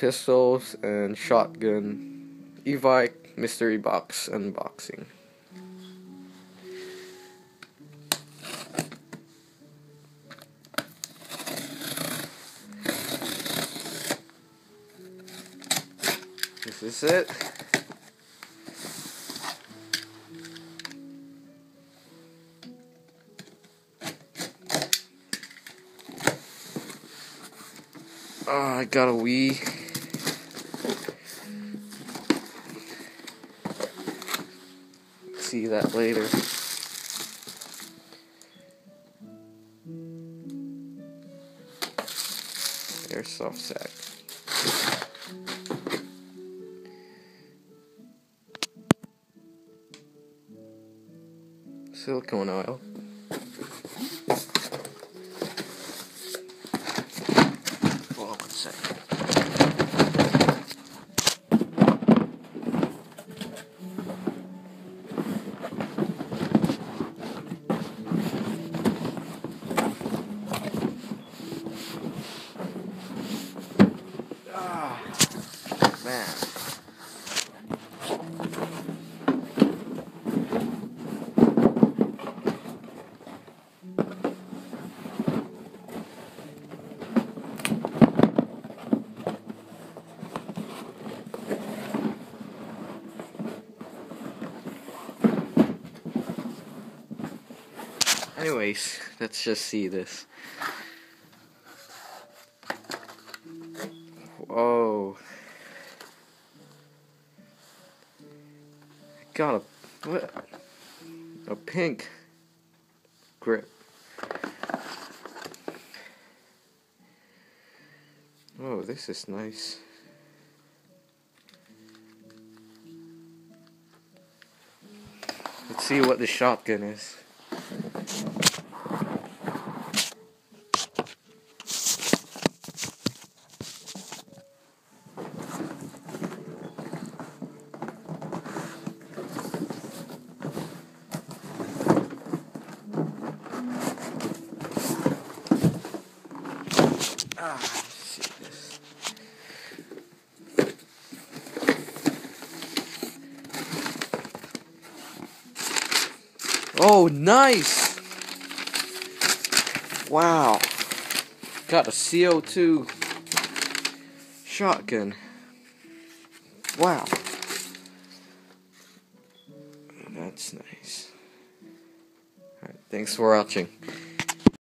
pistols and shotgun e-bike mystery box unboxing. This is it. Oh, I got a Wii. See that later. Airsoft sack. Silicone oil. Hold on 1 second. Ah, man. Anyways, let's just see this. Whoa. Got a pink grip. Oh, this is nice. Let's see what the shotgun is. Let's see this. Oh, nice! Wow. Got a CO2 shotgun. Wow. That's nice. Alright, thanks for watching.